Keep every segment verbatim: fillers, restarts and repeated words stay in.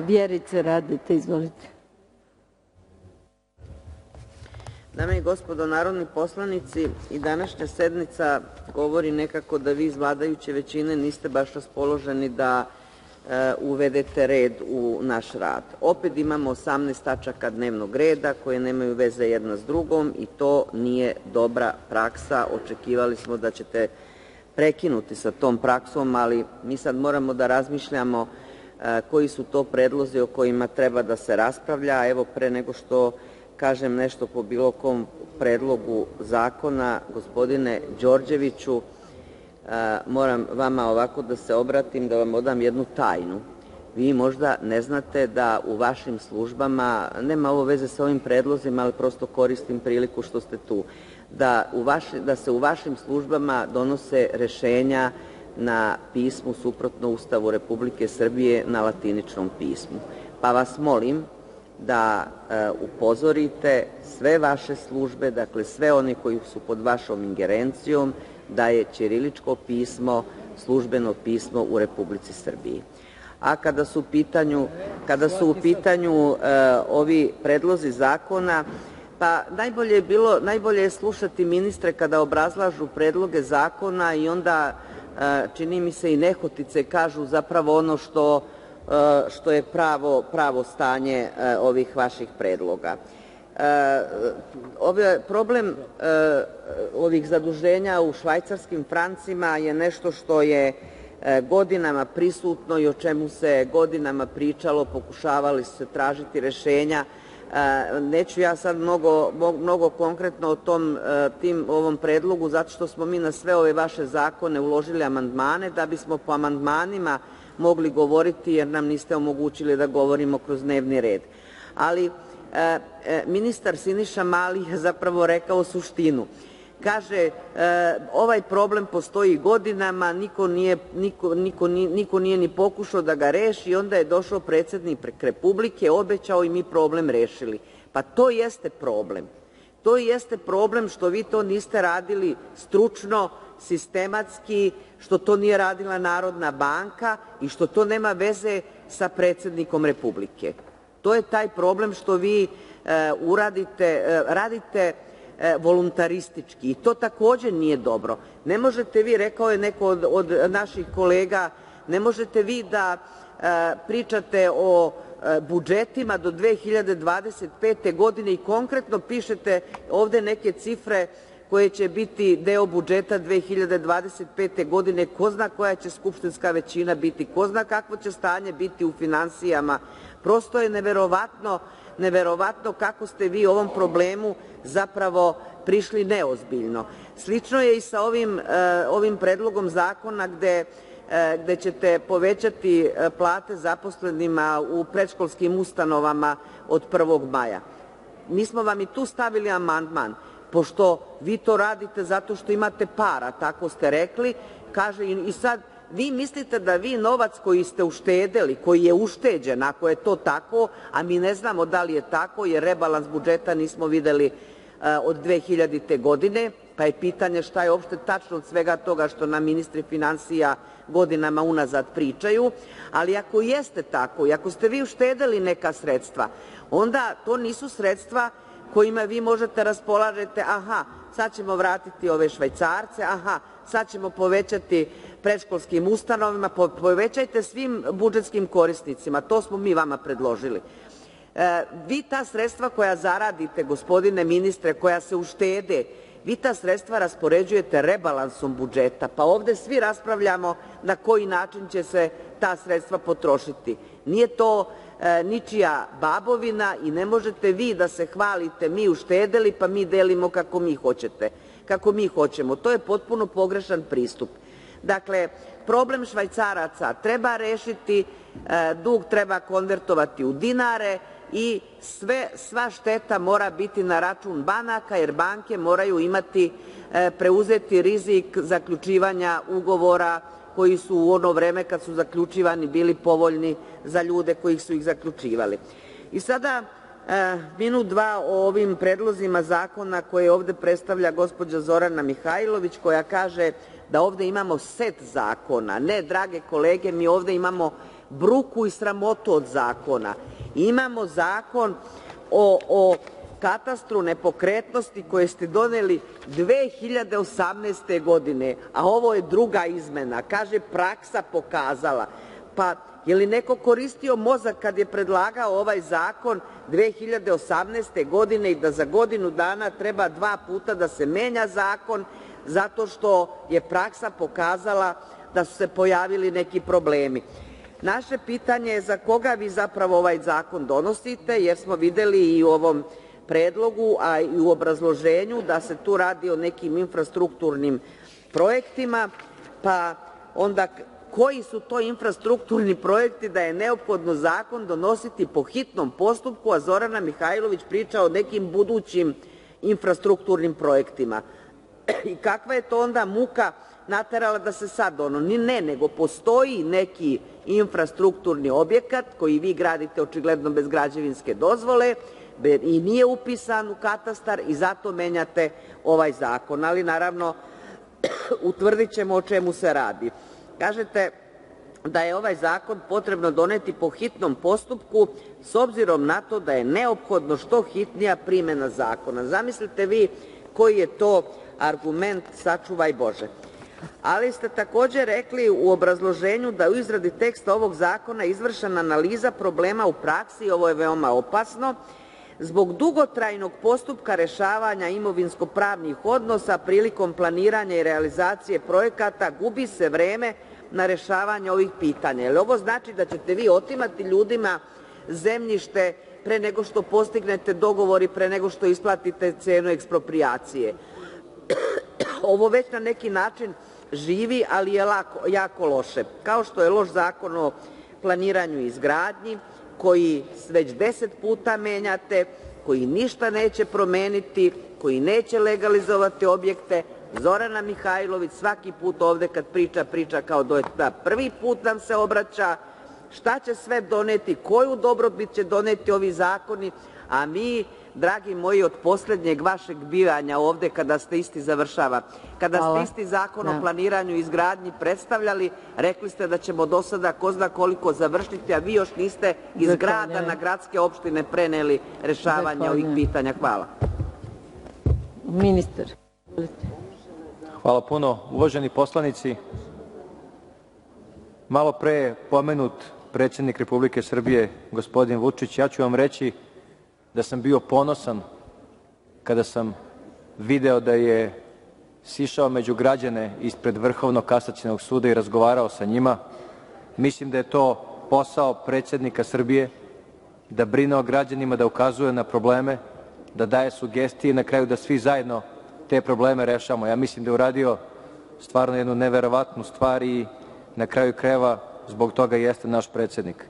Vjerice Radeta, izvolite. Dame i gospodo narodni poslanici, i današnja sednica govori nekako da vi iz vladajuće većine niste baš raspoloženi da uvedete red u naš rad. Opet imamo osamnaest tačaka dnevnog reda koje nemaju veze jedna s drugom i to nije dobra praksa. Očekivali smo da ćete prekinuti sa tom praksom, ali mi sad moramo da razmišljamo koji su to predlozi o kojima treba da se raspravlja. Evo, pre nego što kažem nešto po bilo kom predlogu zakona, gospodine Đorđeviću, moram vama ovako da se obratim, da vam odam jednu tajnu. Vi možda ne znate da u vašim službama, nema ovo veze sa ovim predlozima, ali prosto koristim priliku što ste tu, da, u vaši, da se u vašim službama donose rešenja na pismu suprotno Ustavu Republike Srbije, na latiničnom pismu. Pa vas molim da e, upozorite sve vaše službe, dakle sve one koji su pod vašom ingerencijom, da je ćiriličko pismo službeno pismo u Republici Srbiji. A kada su u pitanju, kada su u pitanju e, ovi predlozi zakona, pa najbolje je bilo, najbolje je slušati ministre kada obrazlažu predloge zakona i onda, e, čini mi se, i nehotice kažu zapravo ono što, e, što je pravo, pravo stanje e, ovih vaših predloga. Ovaj problem ovih zaduženja u švajcarskim francima je nešto što je godinama prisutno i o čemu se godinama pričalo, pokušavali se tražiti rešenja. Neću ja sad mnogo, mnogo konkretno o tom, tim, ovom predlogu, zato što smo mi na sve ove vaše zakone uložili amandmane, da bismo po amandmanima mogli govoriti, jer nam niste omogućili da govorimo kroz dnevni red. Ali ministar Siniša Mali je zapravo rekao suštinu. Kaže, ovaj problem postoji godinama, niko nije, niko, niko, niko nije ni pokušao da ga reši i onda je došao predsednik Republike, obećao i mi problem rešili. Pa to jeste problem. To jeste problem što vi to niste radili stručno, sistematski, što to nije radila Narodna banka i što to nema veze sa predsednikom Republike. To je taj problem što vi uradite, radite voluntaristički i to takođe nije dobro. Ne možete vi, rekao je neko od, od naših kolega, ne možete vi da pričate o budžetima do dve hiljade dvadeset pete. godine i konkretno pišete ovde neke cifre koje će biti deo budžeta dve hiljade dvadeset pete. godine. Ko zna koja će skupštinska većina biti, ko zna kakvo će stanje biti u finansijama. Prosto je neverovatno, neverovatno kako ste vi ovom problemu zapravo prišli neozbiljno. Slično je i sa ovim, ovim predlogom zakona gde, gde ćete povećati plate zaposlenima u predškolskim ustanovama od prvog maja. Mi smo vam i tu stavili amandman, pošto vi to radite zato što imate para, tako ste rekli, kaže i sad vi mislite da vi novac koji ste uštedeli, koji je ušteđen, ako je to tako, a mi ne znamo da li je tako, jer rebalans budžeta nismo videli od dve hiljadite. godine, pa je pitanje šta je uopšte tačno od svega toga što nam ministri finansija godinama unazad pričaju, ali ako jeste tako i ako ste vi uštedeli neka sredstva, onda to nisu sredstva kojima vi možete raspolažete, aha, sad ćemo vratiti ove Švajcarce, aha, sad ćemo povećati predškolskim ustanovama, povećajte svim budžetskim korisnicima, to smo mi vama predložili. E, vi ta sredstva koja zaradite, gospodine ministre, koja se uštede, vi ta sredstva raspoređujete rebalansom budžeta, pa ovde svi raspravljamo na koji način će se ta sredstva potrošiti. Nije to e, ničija babovina i ne možete vi da se hvalite, mi uštedeli pa mi delimo kako mi hoćete, kako mi hoćemo. To je potpuno pogrešan pristup. Dakle, problem Švajcaraca treba rešiti, e, dug treba konvertovati u dinare i sve, sva šteta mora biti na račun banaka, jer banke moraju imati, e, preuzeti rizik zaključivanja ugovora koji su u ono vreme kad su zaključivani bili povoljni za ljude koji su ih zaključivali. I sada e, minut dva o ovim predlozima zakona koje ovde predstavlja gospođa Zorana Mihajlović, koja kaže da ovde imamo set zakona. Ne, drage kolege, mi ovde imamo bruku i sramotu od zakona. Imamo zakon o, o katastru nepokretnosti koje ste doneli dve hiljade osamnaeste. godine, a ovo je druga izmena. Kaže, praksa pokazala. Pa, je li neko koristio mozak kad je predlagao ovaj zakon dve hiljade osamnaeste. godine i da za godinu dana treba dva puta da se menja zakon zato što je praksa pokazala da su se pojavili neki problemi? Naše pitanje je za koga vi zapravo ovaj zakon donosite, jer smo videli i u ovom predlogu, a i u obrazloženju da se tu radi o nekim infrastrukturnim projektima, pa onda koji su to infrastrukturni projekti da je neophodno zakon donositi po hitnom postupku, a Zorana Mihajlović priča o nekim budućim infrastrukturnim projektima. I kakva je to onda muka naterala da se sad ono? Ni ne, nego postoji neki infrastrukturni objekat koji vi gradite očigledno bez građevinske dozvole i nije upisan u katastar i zato menjate ovaj zakon. Ali naravno utvrdit ćemo o čemu se radi. Kažete da je ovaj zakon potrebno doneti po hitnom postupku s obzirom na to da je neophodno što hitnija primena zakona. Zamislite vi koji je to argument, sačuvaj Bože. Ali ste takođe rekli u obrazloženju da u izradi teksta ovog zakona izvršena analiza problema u praksi, ovo je veoma opasno, zbog dugotrajnog postupka rešavanja imovinsko-pravnih odnosa prilikom planiranja i realizacije projekata gubi se vreme na rešavanje ovih pitanja. Jel ovo znači da ćete vi otimati ljudima zemljište pre nego što postignete dogovor i pre nego što isplatite cenu eksproprijacije? Ovo već na neki način živi, ali je lako, jako loše. Kao što je loš zakon o planiranju i izgradnji, koji već deset puta menjate, koji ništa neće promeniti, koji neće legalizovati objekte. Zorana Mihajlović svaki put ovde kad priča, priča kao da prvi put nam se obraća, šta će sve doneti, koju dobrobit će doneti ovi zakoni, a mi, dragi moji, od poslednjeg vašeg bivanja ovde, kada ste isti završava, kada ste isti zakon o planiranju i izgradnji predstavljali, rekli ste da ćemo do sada ko zna koliko završiti, a vi još niste iz grada na gradske opštine preneli rešavanje ovih pitanja. Hvala. Ministar. Hvala puno. Uvaženi poslanici, malo pre je pomenut predsednik Republike Srbije, gospodin Vučić. Ja ću vam reći da sam bio ponosan kada sam video da je sišao među građane ispred Vrhovnog kasacionog suda i razgovarao sa njima. Mislim da je to posao predsednika Srbije, da brine o građanima, da ukazuje na probleme, da daje sugestije i na kraju da svi zajedno te probleme rešavamo. Ja mislim da je uradio stvarno jednu neverovatnu stvar i na kraju krajeva zbog toga jeste naš predsednik.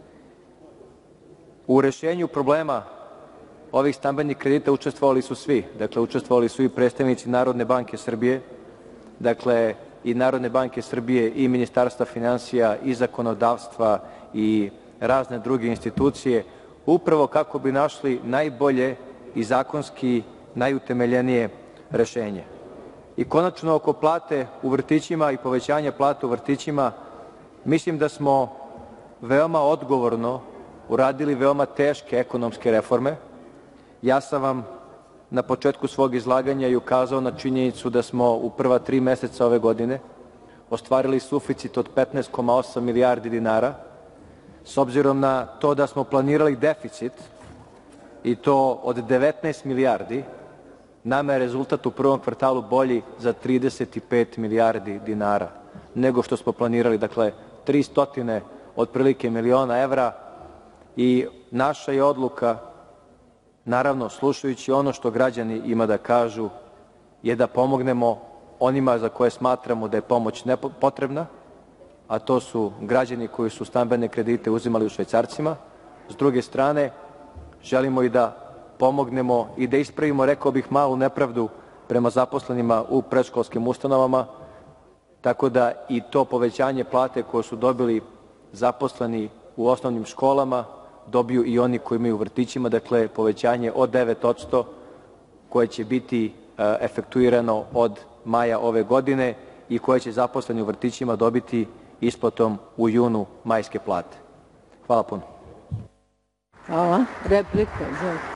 U rešenju problema ovih stambenih kredita učestvovali su svi. Dakle, učestvovali su i predstavnici Narodne banke Srbije, dakle i Narodne banke Srbije i Ministarstva finansija i zakonodavstva i razne druge institucije, upravo kako bi našli najbolje i zakonski najutemeljenije rešenje. I konačno oko plate u vrtićima i povećanja plata u vrtićima, mislim da smo veoma odgovorno uradili veoma teške ekonomske reforme. Ja sam vam na početku svog izlaganja i ukazao na činjenicu da smo u prva tri meseca ove godine ostvarili suficit od petnaest zarez osam milijardi dinara. S obzirom na to da smo planirali deficit i to od devetnaest milijardi, nama je rezultat u prvom kvartalu bolji za trideset pet milijardi dinara nego što smo planirali. Dakle, tristo otprilike miliona evra i naša je odluka, naravno slušajući ono što građani ima da kažu, je da pomognemo onima za koje smatramo da je pomoć potrebna, a to su građani koji su stambene kredite uzimali u švajcarcima. S druge strane, želimo i da pomognemo i da ispravimo, rekao bih, malu nepravdu prema zaposlenima u predškolskim ustanovama, tako da i to povećanje plate koje su dobili zaposleni u osnovnim školama dobiju i oni koji imaju u vrtićima, dakle povećanje od devet posto koje će biti efektuirano od maja ove godine i koje će zaposleni u vrtićima dobiti isplatom u junu majske plate. Hvala puno. Hvala. Replika.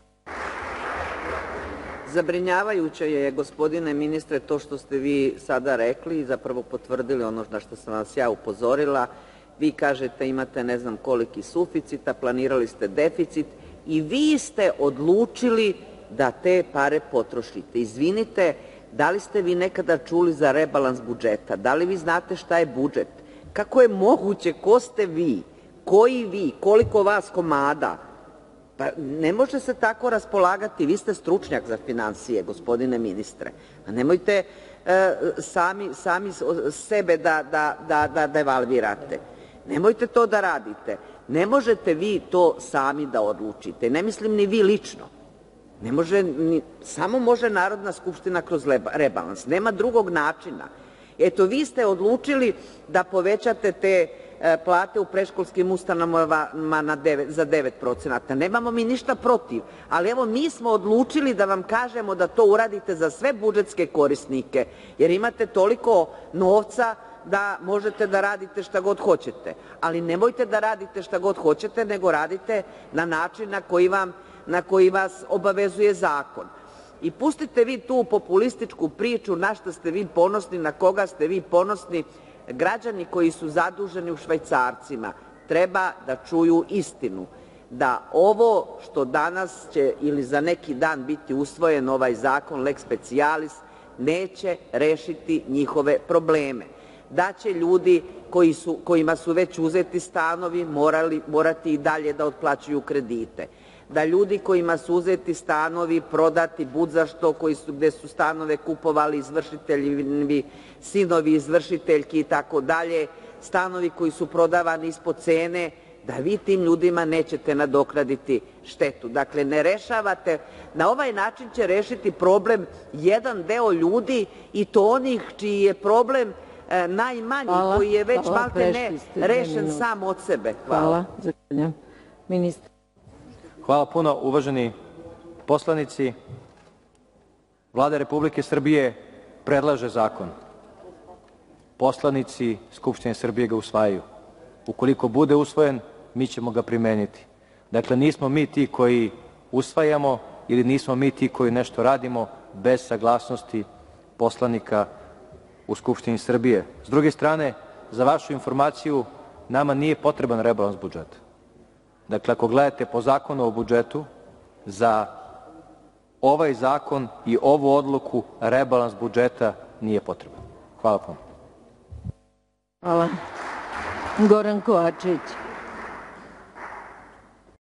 Zabrinjavajuće je, gospodine ministre, to što ste vi sada rekli i zapravo potvrdili ono na što sam vas ja upozorila. Vi kažete imate ne znam koliki suficit, a planirali ste deficit i vi ste odlučili da te pare potrošite. Izvinite, da li ste vi nekada čuli za rebalans budžeta? Da li vi znate šta je budžet? Kako je moguće? Ko ste vi? Koji vi? Koliko vas komada? Pa ne može se tako raspolagati. Vi ste stručnjak za finansije, gospodine ministre. A nemojte e, sami, sami sebe da, da, da, da devalvirate. Nemojte to da radite. Ne možete vi to sami da odlučite. Ne mislim ni vi lično. Ne može, ni, samo može Narodna skupština kroz rebalans. Nema drugog načina. Eto, vi ste odlučili da povećate te e, plate u predškolskim ustanovama na devet, za devet procenata. Nemamo mi ništa protiv, ali evo mi smo odlučili da vam kažemo da to uradite za sve budžetske korisnike, jer imate toliko novca da možete da radite šta god hoćete. Ali nemojte da radite šta god hoćete, nego radite na način na koji, vam, na koji vas obavezuje zakon. I pustite vi tu populističku priču na šta ste vi ponosni, na koga ste vi ponosni. Građani koji su zaduženi u švajcarcima treba da čuju istinu. Da ovo što danas će ili za neki dan biti usvojen ovaj zakon lex specialis neće rešiti njihove probleme. Da će ljudi koji su, kojima su već uzeti stanovi morali, morati i dalje da otplaćuju kredite. Da ljudi kojima su uzeti stanovi prodati budzašto, koji su, gde su stanove kupovali izvršitelji, sinovi izvršiteljki i tako dalje, stanovi koji su prodavani ispod cene, da vi tim ljudima nećete nadoknaditi štetu. Dakle, ne rešavate, na ovaj način će rešiti problem jedan deo ljudi i to onih čiji je problem e, najmanji, hvala, koji je već malte ne rešen sam od sebe. Hvala. Hvala. Ministar. Hvala puno, uvaženi poslanici. Vlada Republike Srbije predlaže zakon. Poslanici Skupštine Srbije ga usvajaju. Ukoliko bude usvojen, mi ćemo ga primeniti. Dakle, nismo mi ti koji usvajamo ili nismo mi ti koji nešto radimo bez saglasnosti poslanika u Skupštini Srbije. S druge strane, za vašu informaciju, nama nije potreban rebalans budžeta. Dakle, ako gledate po zakonu o budžetu, za ovaj zakon i ovu odluku rebalans budžeta nije potreban. Hvala puno. Hvala. Goran Kovačević.